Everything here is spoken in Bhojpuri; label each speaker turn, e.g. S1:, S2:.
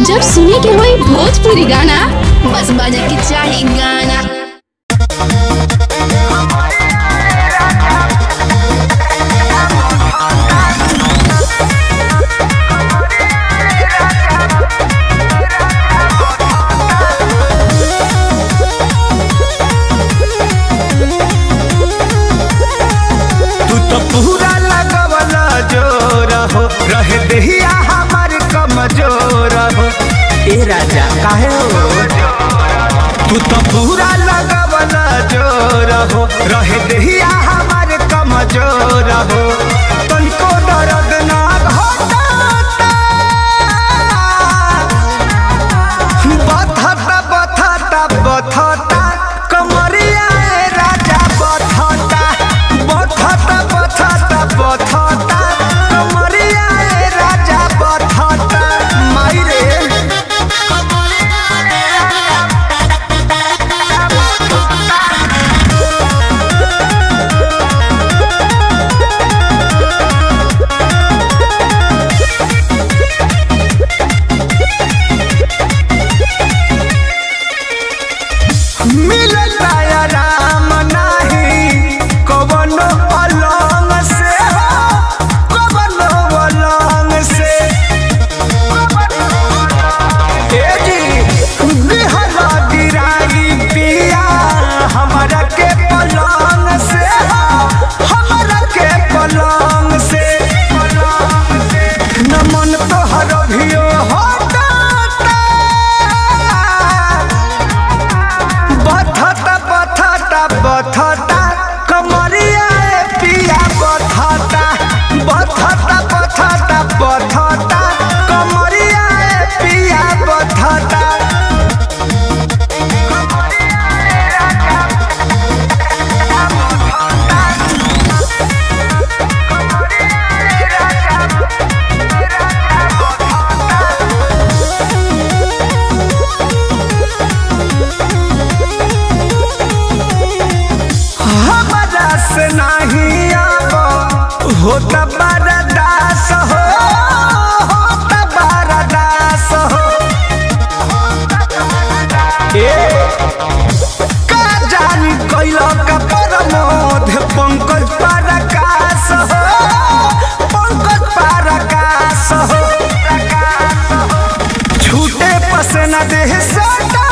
S1: जब सुने के होई भोजपुरी गाना, बस बजे के चाही गाना।
S2: तू तो पूरा लगवला जोर हो, रहे देहिया हमार कमजोर हो। ए राजा काहे हो? तू तो पूरा लगवला जोर हो, रहे देहिया हमार कमजोर हो। तनिको दर्द ना होता, बथता बथता बथता कमरिया ए राजा बथता, बथता बथता बथता कमरिया ए राजा बथता। माई रे मिलता आराम नाही कवनो पलंग से हो, कवनो पलंग से। ए जी बिहला गिराई पिया हमारा के पलंग से हो, हमारा के पलंग से। न मन तोहर भियो होता, बथता बथता बथता कमरिया ए पिया बथता, बथता बथता बथता कमरिया ए पिया बथता। हमारा से नहीं आबो होता बरदास हो, होता बरदास हो। ए का जानी कैलो का प्रमोद पंकज परकाश हो, पंकज परकाश हो। छूटे पसना देह सटा